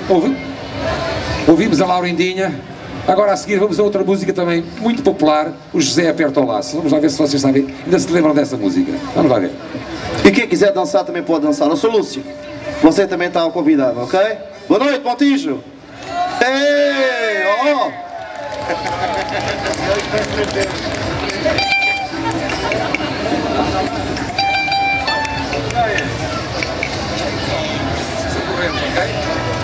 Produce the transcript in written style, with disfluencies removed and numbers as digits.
Ouvimos a Laurindinha. Agora a seguir vamos a outra música também muito popular, o José Aperta o Laço. Vamos lá ver se vocês sabem, ainda se lembram dessa música. Vamos lá ver. E quem quiser dançar também pode dançar. Eu sou Lúcio. Você também está convidado, ok? Boa noite, Montijo. Ei, ó. Ok?